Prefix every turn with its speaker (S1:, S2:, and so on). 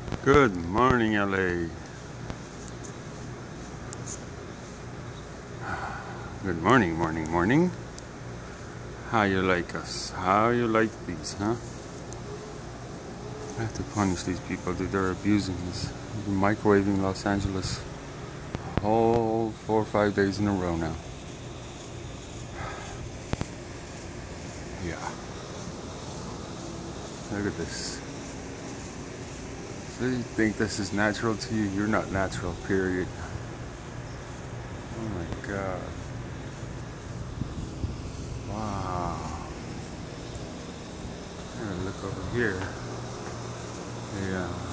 S1: Good morning, LA. Good morning, morning, morning. How you like us? How you like these, huh? I have to punish these people that they're abusing us. Microwaving Los Angeles a whole 4 or 5 days in a row now. Yeah. Look at this. So you think this is natural to you? You're not natural, period. Oh my God. Wow. I'm gonna look over here. Yeah.